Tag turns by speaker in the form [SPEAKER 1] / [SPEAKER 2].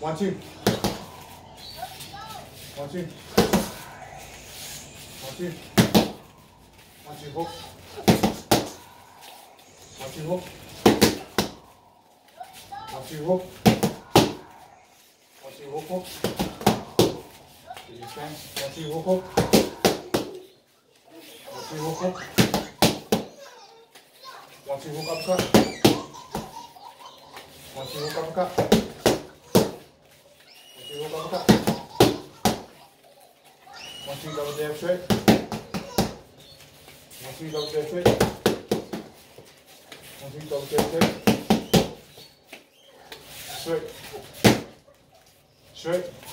[SPEAKER 1] 1, 2. 1, 2. 1, 2. 1, 2, hook. 1, 2, hook. 1, 2, hook. 1, 2, hook, hook. Do your stance. 1, 2, hook, hook. 1, 2, hook, hook. 1, 2, hook, uppercut. 1, 2, hook, uppercut. 1, 2, hook, uppercut. 1, 2, double jab straight. 1, 2, double jab straight. 1, 2, double jab straight. Straight. Straight.